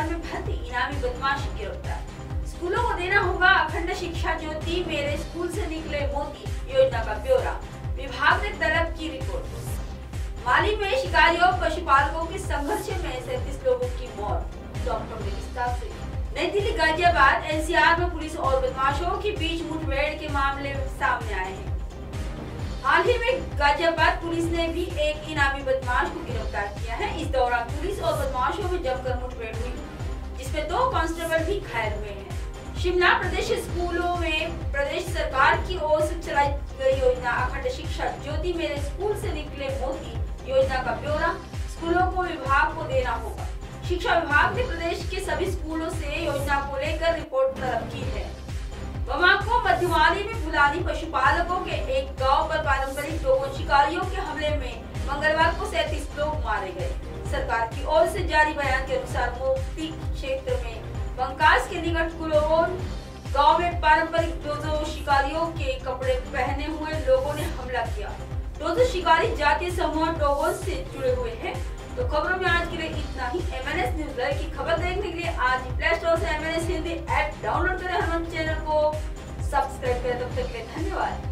NCR में भर्ती इनामी बदमाश गिरफ्तार। स्कूलों को देना होगा अखंड शिक्षा ज्योति, मेरे स्कूल से निकले मोती योजना का ब्यौरा, विभाग ने तलब की रिपोर्ट। माली में शिकारी और पशुपालकों के संघर्ष में 37 लोगों की मौत। नई दिल्ली गाजियाबाद एनसीआर में पुलिस और बदमाशों के बीच मुठभेड़ के मामले सामने आए हैं। हाल ही में गाजियाबाद पुलिस ने भी एक इनामी बदमाश को गिरफ्तार किया है। इस दौरान पुलिस और बदमाशों में जमकर मुठभेड़ हुई, जिसमें 2 कांस्टेबल भी घायल हुए हैं। शिमला प्रदेश स्कूलों में प्रदेश सरकार की ओर से चलाई गई योजना अखंड शिक्षा ज्योति, मेरे स्कूल से निकले मोती योजना का ब्यौरा स्कूलों को विभाग को देना होगा। शिक्षा विभाग ने प्रदेश के सभी स्कूलों से योजना को लेकर रिपोर्ट तलब की है। बमाको मध्यमाली में फुलानी पशुपालकों के एक गांव पर पारंपरिक डोगोन शिकारियों के हमले में मंगलवार को 37 लोग मारे गए। सरकार की ओर से जारी बयान के अनुसार मोती क्षेत्र में बंकास के निकट कुलोन गांव में पारंपरिक डोगो शिकारियों के कपड़े पहने हुए लोगों ने हमला किया। डोगो शिकारी जातीय समूह डोगोन से जुड़े हुए हैं। तो खबरों में आज के लिए इतना ही। MNS न्यूज़ लाइव की खबर देखने के लिए आज प्ले स्टोर से MNS हिंदी ऐप डाउनलोड करें, हमारे चैनल को सब्सक्राइब करें। तब तक के लिए धन्यवाद।